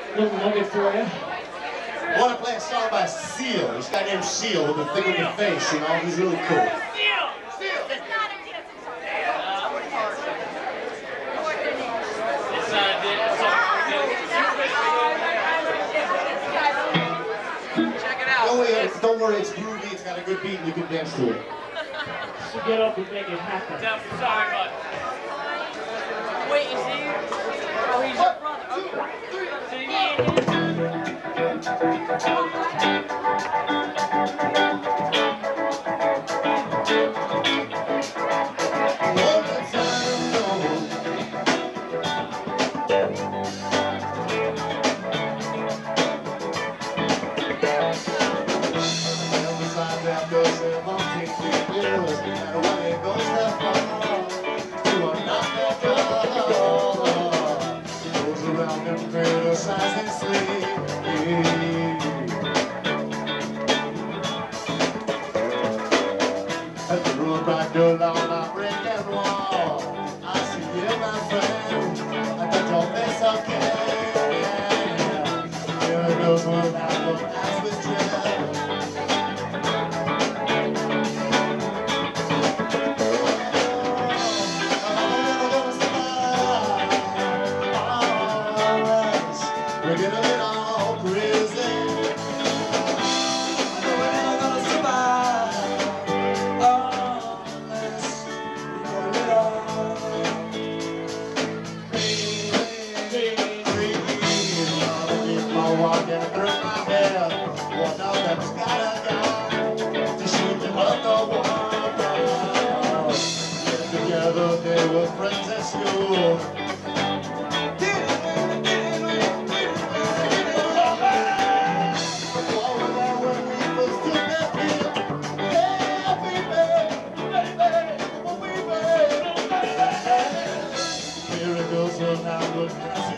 Little nugget for you. I want to play a song by Seal. This guy named Seal with the thing in your face, you know, he's really cool. Seal! Seal! It's not a dancing song. It's not a dancing song. Check it out. Don't worry, it's groovy, it's got a good beat, and you can dance to it. So get up and make it happen. Sorry, bud. Wait, is he? Oh, he's your brother. At the road back along that brick and wall, I see you, my friend. I got your face again. Here it goes without look as we drill. We're gonna get all crazy. Walking through my head, well, now that's gotta go to shoot the other world. Get together, they were friends at school. Here it goes, so now look as